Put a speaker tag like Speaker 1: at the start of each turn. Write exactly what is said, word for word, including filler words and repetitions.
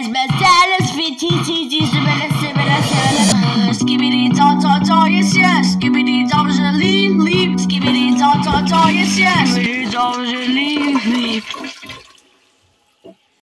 Speaker 1: Best best jealous fit T T G Skibidi Toilet yes yes Skibidi Toilet leave leave Skibidi Toilet yes yes Skibidi Toilet leave leave